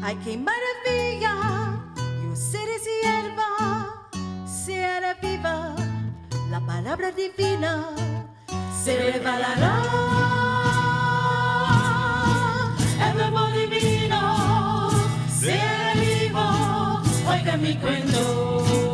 Ay, qué maravilla, yo seré sierva, será viva la palabra divina, se revelará el verbo divino, será vivo, oiga mi cuento.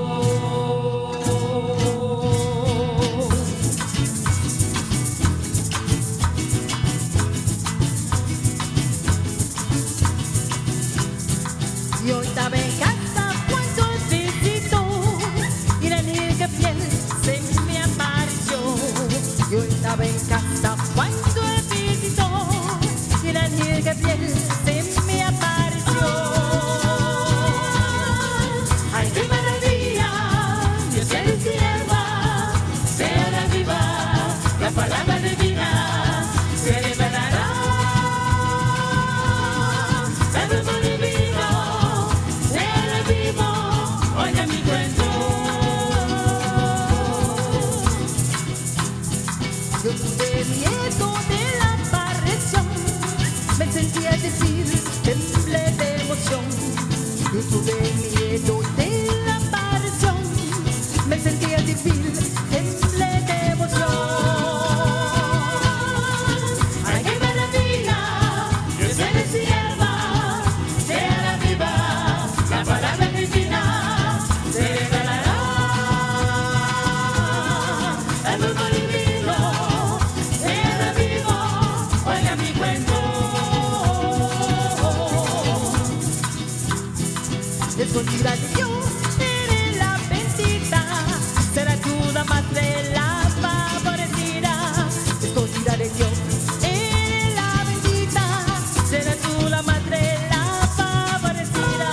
Yo estaba en casa cuando visitó y la negra piel se me apareció. Yo estaba en casa cuando visitó y la negra piel se me apareció. Ay, qué maravilla, yo seré sierva, será viva la palabra divina, se revelará el verbo divino. Oiga mi cuento. Yo tuve miedo de la aparición, me sentía decir, temblé de emoción. Yo tuve miedo de la aparición, me sentía decir, temblé de emoción. Ay, qué maravilla, yo seré sierva, será viva la palabra divina, se revelará el verbo divino, será vivo, oiga mi cuento. Escondida de Dios, seré la bendita, será tú la madre, la favorecida. Escondida de Dios, eres la bendita, será tú la madre, la favorecida.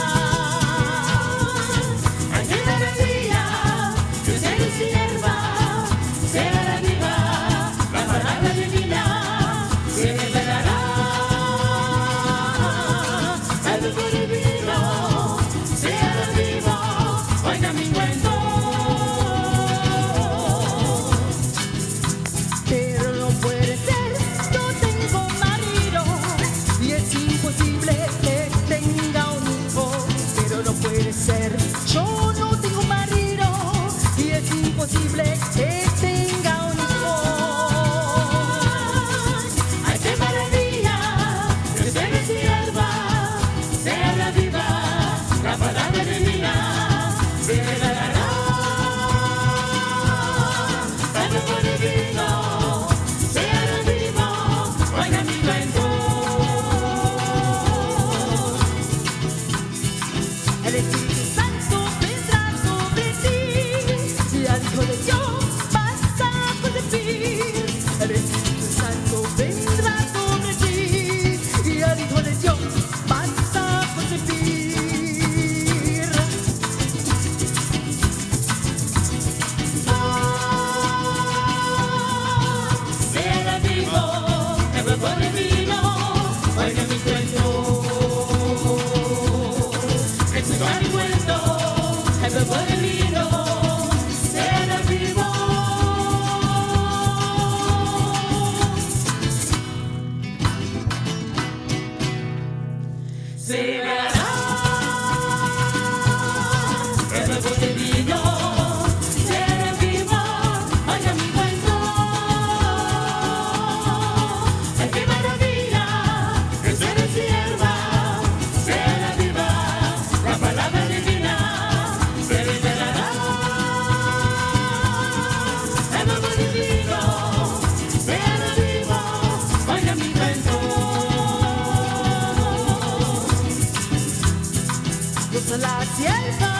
Ay, qué maravilla, yo seré sierva, será viva la palabra divina, se revelará el verbo divino, será vivo, oiga mi cuento. Pero no puede ser, yo tengo marido y es imposible que tenga un hijo. Pero no puede ser, yo no tengo marido y es imposible que tenga un hijo. Ay, qué maravilla, yo seré sierva, será viva la palabra divina, se revelará el verbo divino, será vivo, oiga mi cuento. El Espíritu Santo vendrá sobre ti y al Hijo de Dios vas a concebir. El Espíritu Santo vendrá sobre ti y al Hijo de Dios vas a concebir. Será vivo el verbo divino, oiga mi cuento. Escucha mi cuento, el verbo divino, será vivo. Se revelará el verbo divino, será vivo, oiga mi cuento. Ay, qué maravilla, yo seré sierva, será viva la palabra divina, se revelará el verbo divino, será vivo, oiga mi cuento. Yo soy la sierva.